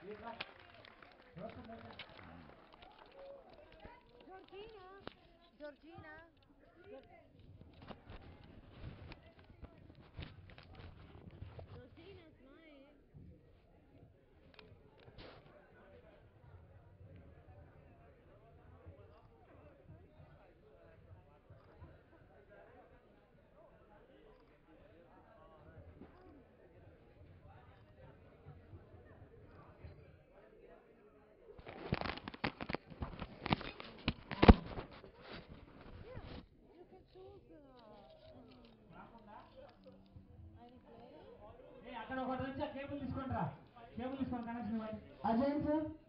Georgina. Georgina's mine. You can choose any play. అక్కడ ఒక cable తీసుకుంటారా కేబుల్ తీసుకొని కనెక్షన్ అజయ్ సార్